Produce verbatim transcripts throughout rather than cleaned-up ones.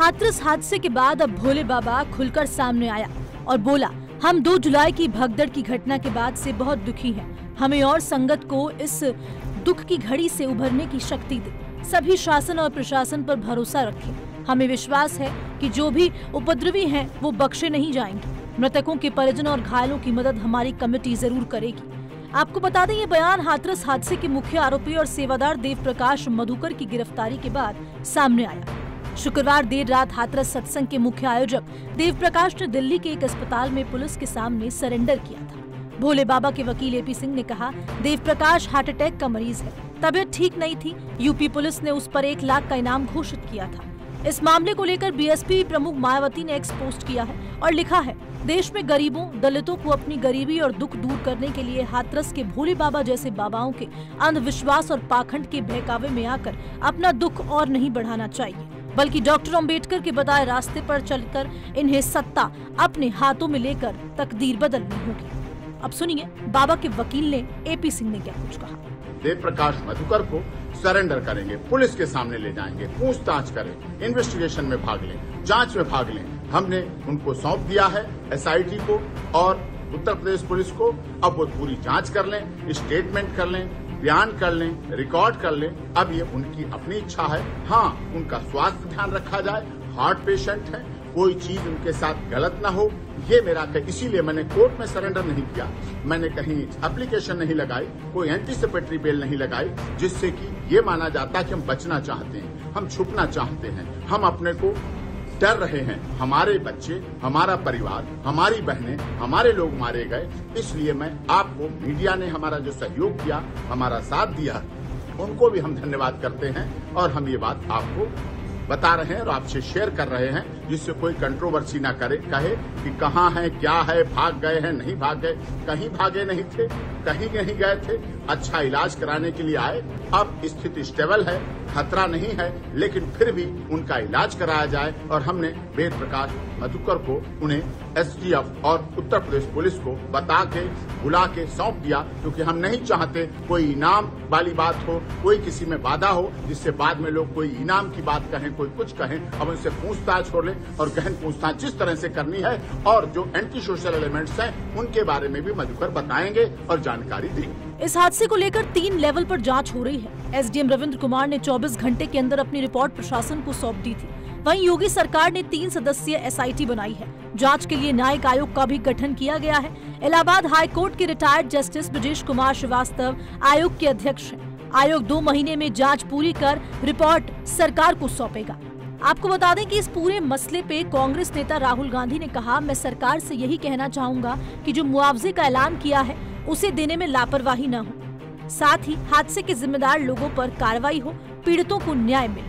हाथरस हादसे के बाद अब भोले बाबा खुलकर सामने आया और बोला, हम दो जुलाई की भगदड़ की घटना के बाद से बहुत दुखी हैं। हमें और संगत को इस दुख की घड़ी से उभरने की शक्ति दे। सभी शासन और प्रशासन पर भरोसा रखें। हमें विश्वास है कि जो भी उपद्रवी हैं वो बख्शे नहीं जाएंगे। मृतकों के परिजन और घायलों की मदद हमारी कमेटी जरूर करेगी। आपको बता दें, ये बयान हाथरस हादसे के मुख्य आरोपी और सेवादार देव प्रकाश मधुकर की गिरफ्तारी के बाद सामने आया। शुक्रवार देर रात हाथरस सत्संग के मुख्य आयोजक देव प्रकाश ने दिल्ली के एक अस्पताल में पुलिस के सामने सरेंडर किया था। भोले बाबा के वकील एपी सिंह ने कहा, देव प्रकाश हार्ट अटैक का मरीज है, तबीयत ठीक नहीं थी। यूपी पुलिस ने उस पर एक लाख का इनाम घोषित किया था। इस मामले को लेकर बीएसपी प्रमुख मायावती ने एक्स पोस्ट किया है और लिखा है, देश में गरीबों दलितों को अपनी गरीबी और दुख दूर करने के लिए हाथरस के भोले बाबा जैसे बाबाओं के अंधविश्वास और पाखंड के बहकावे में आकर अपना दुख और नहीं बढ़ाना चाहिए, बल्कि डॉक्टर अंबेडकर के बताए रास्ते पर चलकर इन्हें सत्ता अपने हाथों में लेकर तकदीर बदलनी होगी। अब सुनिए बाबा के वकील ने एपी सिंह ने क्या कुछ कहा। देव प्रकाश मधुकर को सरेंडर करेंगे, पुलिस के सामने ले जाएंगे, पूछताछ करें, इन्वेस्टिगेशन में भाग लें, जांच में भाग लें। हमने उनको सौंप दिया है एसआईटी को और उत्तर प्रदेश पुलिस को। अब वो पूरी जांच कर लें, स्टेटमेंट कर लें, बयान कर लें, रिकॉर्ड कर लें। अब ये उनकी अपनी इच्छा है। हाँ, उनका स्वास्थ्य ध्यान रखा जाए, हार्ट पेशेंट है, कोई चीज उनके साथ गलत ना हो, ये मेरा कह, इसीलिए मैंने कोर्ट में सरेंडर नहीं किया। मैंने कहीं एप्लीकेशन नहीं लगाई, कोई एंटीसिपेटरी बेल नहीं लगाई, जिससे कि ये माना जाता कि हम बचना चाहते हैं, हम छुपना चाहते हैं, हम अपने को डर रहे हैं। हमारे बच्चे, हमारा परिवार, हमारी बहनें, हमारे लोग मारे गए। इसलिए मैं आपको, मीडिया ने हमारा जो सहयोग किया, हमारा साथ दिया, उनको भी हम धन्यवाद करते हैं और हम ये बात आपको बता रहे हैं और आपसे शेयर कर रहे हैं, जिससे कोई कंट्रोवर्सी ना करे, कहे कि कहाँ है, क्या है, भाग गए हैं, नहीं भाग गए। कहीं भागे नहीं थे, कहीं नहीं गए थे, अच्छा इलाज कराने के लिए आए। अब स्थिति स्टेबल है, खतरा नहीं है, लेकिन फिर भी उनका इलाज कराया जाए। और हमने वेद प्रकाश मधुकर को उन्हें एसटीएफ और उत्तर प्रदेश पुलिस को बता के बुला के सौंप दिया, क्योंकि हम नहीं चाहते कोई इनाम वाली बात हो, कोई किसी में बाधा हो, जिससे बाद में लोग कोई इनाम की बात कहें, कोई कुछ कहें। अब उनसे पूछताछ हो ले और गहन पूछताछ जिस तरह से करनी है, और जो एंटी सोशल एलिमेंट्स हैं उनके बारे में भी मधुकर बताएंगे और जानकारी देंगे। इस हादसे को लेकर तीन लेवल पर जांच हो रही है। एसडीएम रविंद्र कुमार ने चौबीस घंटे के अंदर अपनी रिपोर्ट प्रशासन को सौंप दी थी। वहीं योगी सरकार ने तीन सदस्यीय एसआईटी बनाई है। जांच के लिए न्यायिक आयोग का भी गठन किया गया है। इलाहाबाद हाई कोर्ट के रिटायर्ड जस्टिस ब्रजेश कुमार श्रीवास्तव आयोग के अध्यक्ष हैं। आयोग दो महीने में जांच पूरी कर रिपोर्ट सरकार को सौंपेगा। आपको बता दें कि इस पूरे मसले पे कांग्रेस नेता राहुल गांधी ने कहा, मैं सरकार से यही कहना चाहूंगा कि जो मुआवजे का ऐलान किया है उसे देने में लापरवाही न हो, साथ ही हादसे के जिम्मेदार लोगों पर कार्रवाई हो, पीड़ितों को न्याय मिले।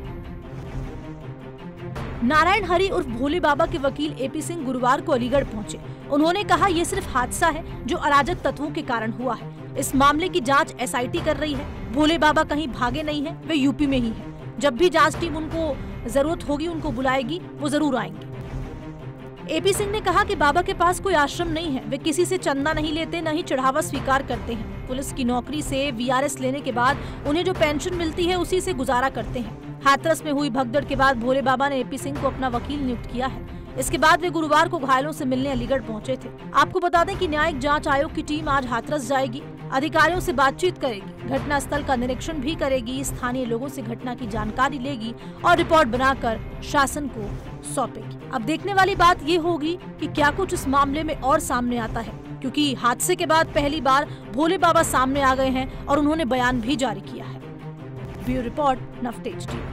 नारायण हरि उर्फ भोले बाबा के वकील एपी सिंह गुरुवार को अलीगढ़ पहुंचे। उन्होंने कहा, ये सिर्फ हादसा है जो अराजक तत्वों के कारण हुआ है। इस मामले की जांच एसआईटी कर रही है। भोले बाबा कहीं भागे नहीं है, वे यूपी में ही है। जब भी जांच टीम उनको जरूरत होगी उनको बुलाएगी, वो जरूर आएंगे। एपी सिंह ने कहा कि बाबा के पास कोई आश्रम नहीं है, वे किसी से चंदा नहीं लेते, न ही चढ़ावा स्वीकार करते हैं। पुलिस की नौकरी से वीआरएस लेने के बाद उन्हें जो पेंशन मिलती है उसी से गुजारा करते हैं। हाथरस में हुई भगदड़ के बाद भोले बाबा ने एपी सिंह को अपना वकील नियुक्त किया है। इसके बाद वे गुरुवार को घायलों से मिलने अलीगढ़ पहुंचे थे। आपको बता दें कि न्यायिक जांच आयोग की टीम आज हाथरस जाएगी, अधिकारियों से बातचीत करेगी, घटना स्थल का निरीक्षण भी करेगी, स्थानीय लोगों से घटना की जानकारी लेगी और रिपोर्ट बनाकर शासन को सौंपेगी। अब देखने वाली बात ये होगी कि क्या कुछ इस मामले में और सामने आता है, क्योंकि हादसे के बाद पहली बार भोले बाबा सामने आ गए हैं और उन्होंने बयान भी जारी किया है। Bureau report, Navtej TV.